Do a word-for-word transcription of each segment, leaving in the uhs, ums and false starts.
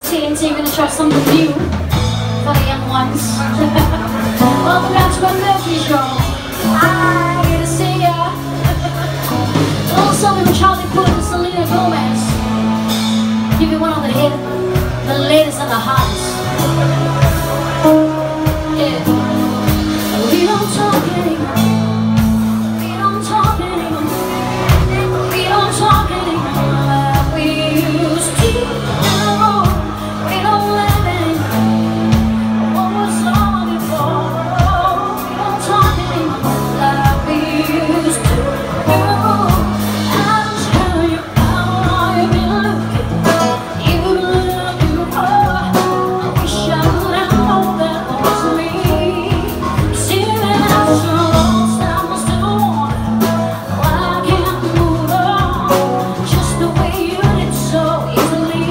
T N T, we're gonna try something new for the young ones. Welcome back to my Murphy show. Hi, good to see ya. A little something from Charlie Puth and Selena Gomez. Give you one on the hit, the latest and the hottest. Yeah. We don't talk anymore. We don't talk anymore. We don't talk anymore like we used to. We don't live anymore. What was long before? We don't talk anymore like we used to. I'll tell you how I've been looking. You've been looking for. I wish I would know that was me. Seeing out so lost, I'm still wanting. Why can't I move on? Just the way you did so easily.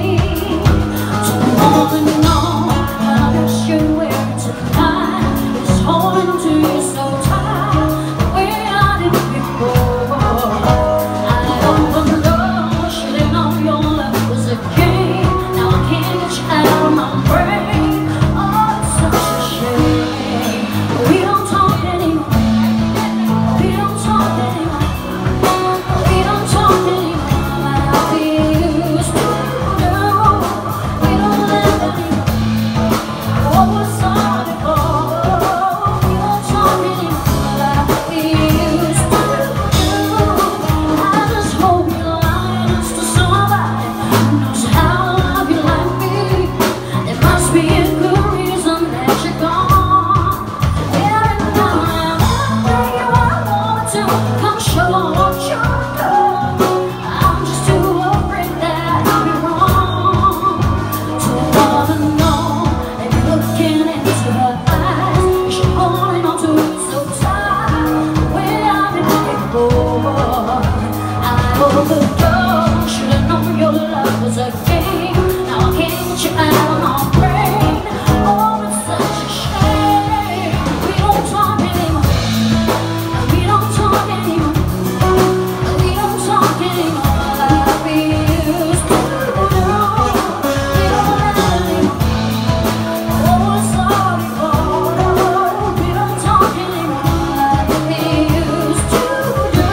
All in all, I wish you were tonight. It's holding on to you so tight, the way I did before. I don't know, should've known your love was a game. Now I can't get you out of my brain. Oh, it's such a shame. We don't talk anymore. We don't talk anymore. We don't talk anymore like we used to do. We don't live anymore. What was on before? We don't talk anymore like we used to do. I just hope you're lying next to somebody who knows how to love you like me. There must be a good reason that you're gone. Every now and then you want to come show what you're doing. I'm just too afraid that I'll be wrong. To wanna know if you're looking into her eyes, she's holding on to you so tight, the way I did before. I overdosed, should've known your love was a game. Now I can't get you out of my brain. Oh, it's such a shame. We don't talk anymore. We don't talk anymore. We don't talk anymore like we used to do. We don't live anymore. What was all before? We don't talk anymore like we used to do.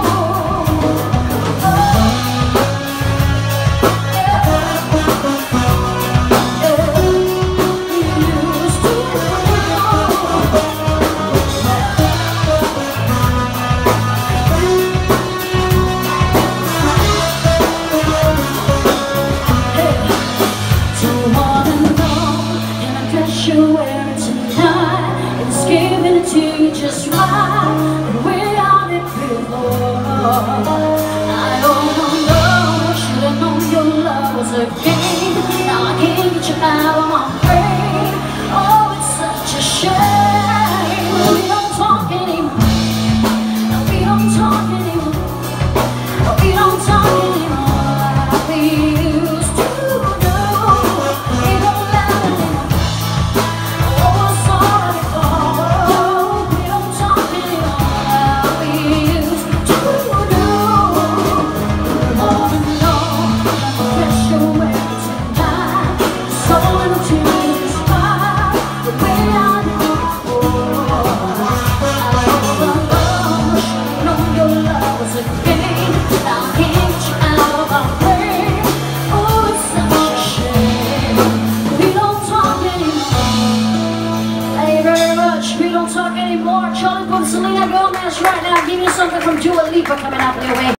Don't wanna know, and I guess you're wearing tonight. It's giving it to you just right, the way I did before. I don't know, should've known your love was a game. Now I can't get you out of my brain. Oh, it's such a shame. We don't talk anymore. We don't talk anymore. We don't talk anymore like we used to do. We don't laugh anymore. What was all before? We don't talk anymore like we used to do. Wanna know the pressure where tonight is holding on to you spot, the way I did before. I overlove, should've known your love was a game. Now I can't get you out of my brain. Oh, it's such a shame. We don't talk anymore. Thank you very much. We don't talk anymore. Charlie Puth, Selena Gomez right now. Give you something from Dua Lipa coming up your way.